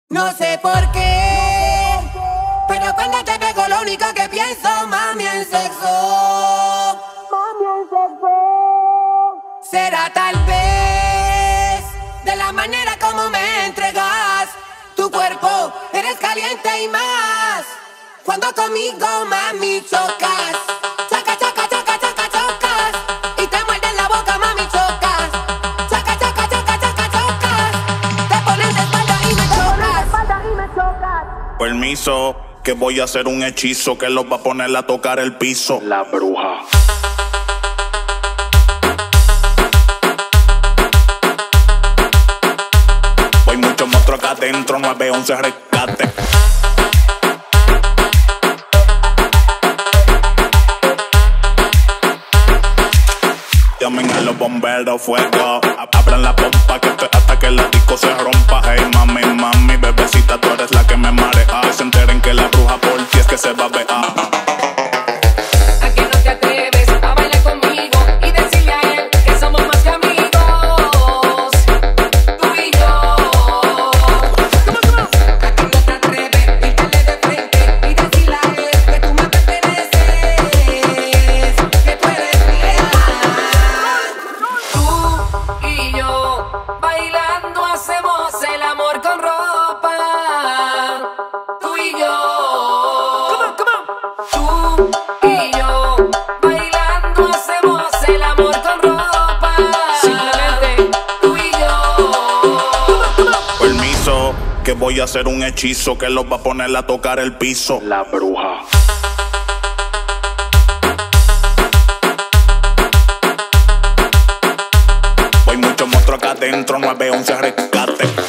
No sé por qué, pero cuando te pego lo único que pienso, mami, en sexo. Será tal vez de la manera como me entregas tu cuerpo, eres caliente y más. Cuando conmigo, mami, chocas. Choca, choca, choca, choca, chocas. Y te muerdes la boca, mami, chocas. Choca, choca, choca, choca, chocas. Te pones de espalda y me chocas. Permiso, que voy a hacer un hechizo que los va a poner a tocar el piso. La bruja. Voy mucho monstruo acá adentro, 911 rescate. Llamen a los bomberos, fuego. Abran la pompa que hasta que la disco se rompa. Hey mami, mami, bebecita, tú eres la que me marea. Que se enteren que la bruja por ti es que se va a ver. ¿A que no te atreves a bailar conmigo y decirle a él que somos más que amigos? Tú y yo. ¿A que no te atreves a irte de frente y decirle a él que tú me perteneces? Que tú eres mía. Tú y yo bailando hacemos el amor con ropa. Tú y yo. Tú y yo bailando hacemos el amor con ropa. Simplemente tú y yo. Permiso, que voy a hacer un hechizo que los va a poner a tocar el piso. La bruja. Voy mucho monstruo acá adentro, 911 rescate.